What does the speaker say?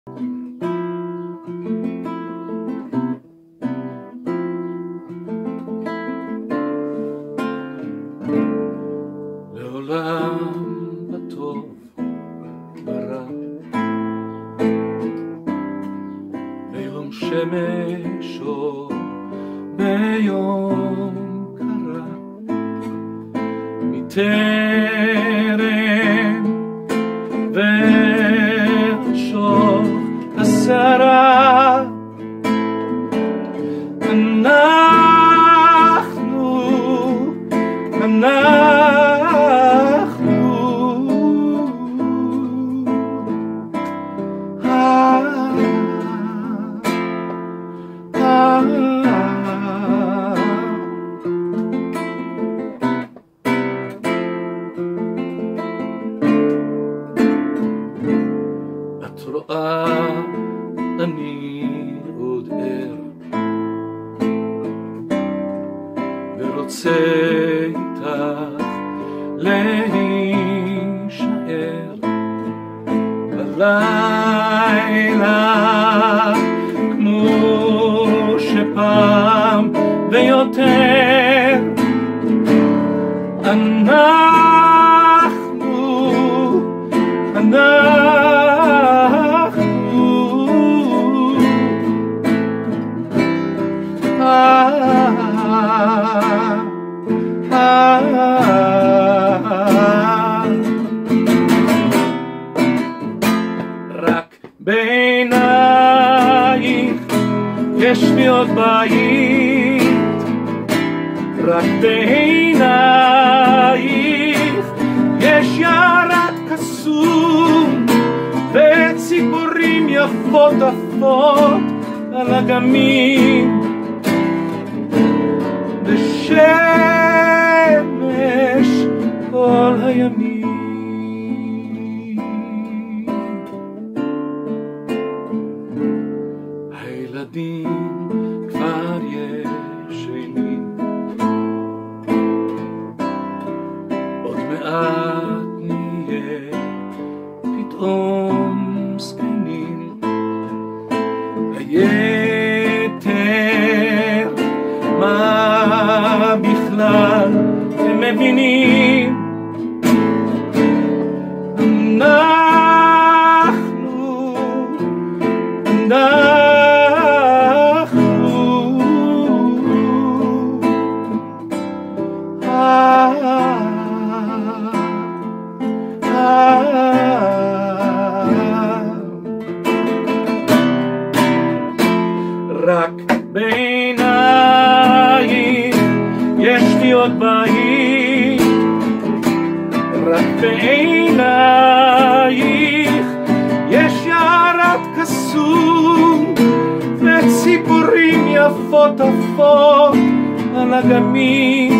לעולם בטוב ברע, ביום שמש או ביום קרה, מטרם ושוך הסערה, את רואה אני עוד ער ורוצה איתך להישאר בלילה כמו שפעם ויותר. רק בעינייך יש לי עוד בית, רק בעינייך יש יערת קסום וציפורים יפות עפות על אגמים, בשמש כל הימים. הילדים כבר ישנים, עוד מעט נהיה פתאום זקנים, היתר מה בכלל הם מבינים? רק בעינייך יש לי עוד בית, רק בעינייך יש יערת קסום וציפורים יפות עפות על אגמים,